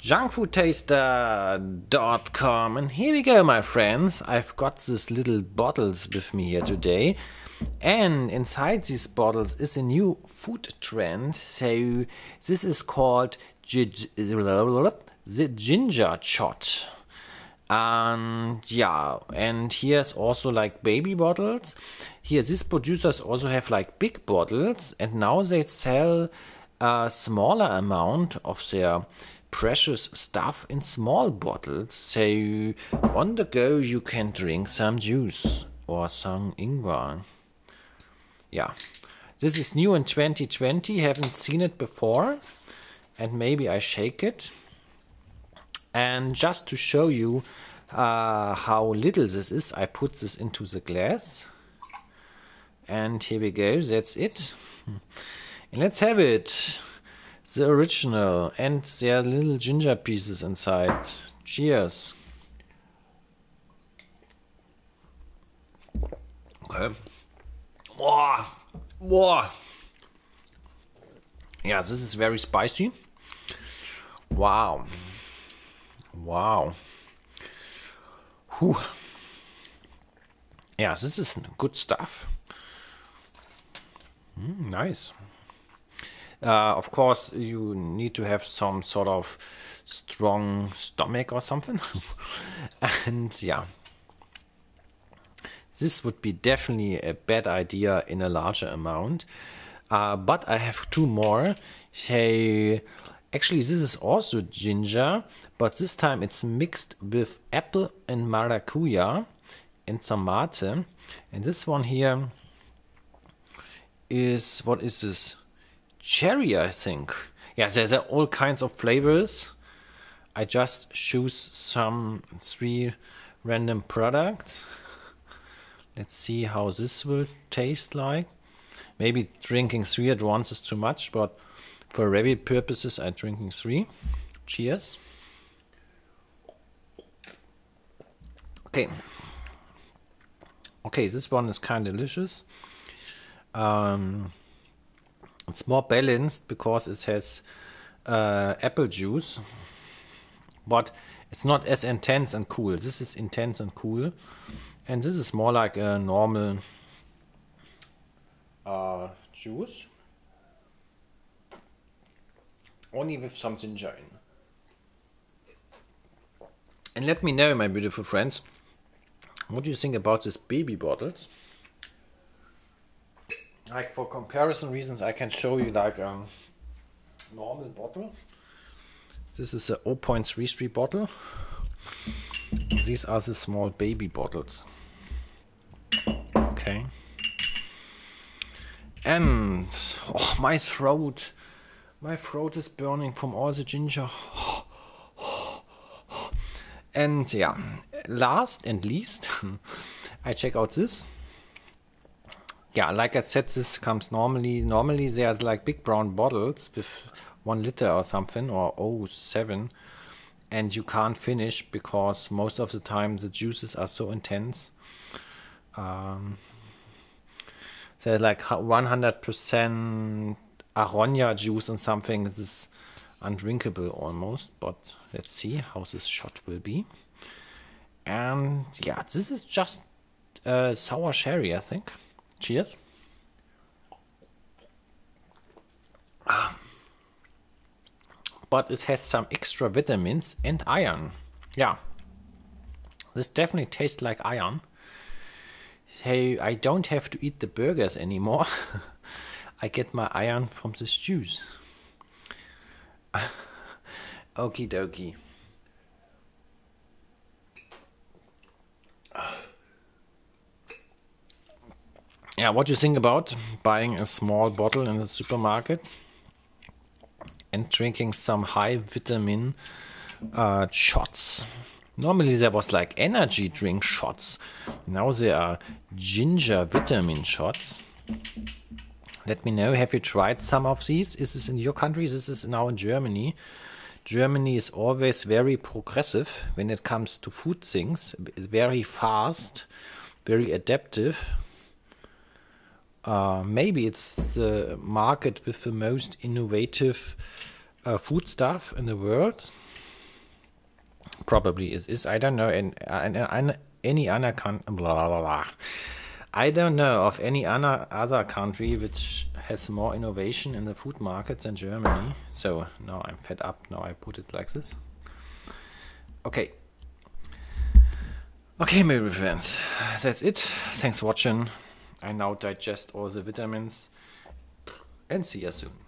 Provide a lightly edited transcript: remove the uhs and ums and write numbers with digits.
junkfoodtaster.com, and here we go, my friends. I've got these little bottles with me here today, and inside these bottles is a new food trend. So this is called the ginger shot. And yeah, and here's also like baby bottles. Here these producers also have like big bottles, and now they sell a smaller amount of their precious stuff in small bottles. So on the go you can drink some juice or some ingwer. Yeah, this is new in 2020, haven't seen it before, and maybe I shake it. And just to show you how little this is, I put this into the glass. And here we go, that's it. And let's have it. The original, and there are little ginger pieces inside. Cheers. Okay. Wow. Yeah, this is very spicy. Wow. Whew. Yeah, this is good stuff. Nice. Of course, you need to have some sort of strong stomach or something. And yeah, this would be definitely a bad idea in a larger amount. But I have two more. Hey, actually, this is also ginger, but this time it's mixed with apple and maracuja and some mate. And this one here is, what is this? Cherry, I think. Yeah, there's all kinds of flavors. I just choose three random products. Let's see how this will taste like. Maybe drinking 3 at once is too much, but for review purposes, I'm drinking 3. Cheers. Okay, this one is kind of delicious. It's more balanced because it has apple juice, but it's not as intense and cool. This is intense and cool, and this is more like a normal juice, only with some ginger in. And let me know, my beautiful friends, what do you think about these baby bottles? Like, for comparison reasons, I can show you like a normal bottle. This is a 0.33 bottle. These are the small baby bottles. Okay. And oh, my throat is burning from all the ginger. And yeah, last and least, I check out this. Yeah, like I said, this comes normally there's like big brown bottles with 1 liter or something, or 0.7, and you can't finish because most of the time the juices are so intense. There's like 100% aronia juice and something. This is undrinkable almost, but let's see how this shot will be. And yeah, this is just sour sherry, I think. Cheers. But it has some extra vitamins and iron. Yeah, this definitely tastes like iron. Hey, I don't have to eat the burgers anymore. I get my iron from this juice. Okie dokie. Yeah, what do you think about buying a small bottle in the supermarket and drinking some high vitamin shots? Normally there was like energy drink shots. Now there are ginger vitamin shots. Let me know, have you tried some of these? Is this in your country? This is now in Germany. Germany is always very progressive when it comes to food things. Very fast, very adaptive. Maybe it's the market with the most innovative food stuff in the world. Probably is. I don't know. Any other blah, blah, blah. I don't know of any other country which has more innovation in the food market than Germany. So now I'm fed up. Now I put it like this. Okay. Okay, my friends. That's it. Thanks for watching. I now digest all the vitamins and see you soon.